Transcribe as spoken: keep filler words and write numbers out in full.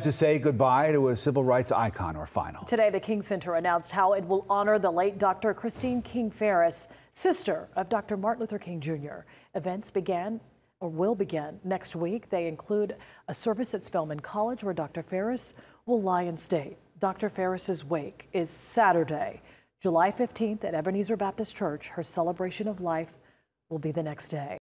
to say goodbye to a civil rights icon or final. Today, the King Center announced how it will honor the late Doctor Christine King Farris, sister of Doctor Martin Luther King Junior Events began or will begin next week. They include a service at Spelman College where Doctor Farris will lie in state. Doctor Farris's wake is Saturday, July fifteenth at Ebenezer Baptist Church. Her celebration of life will be the next day.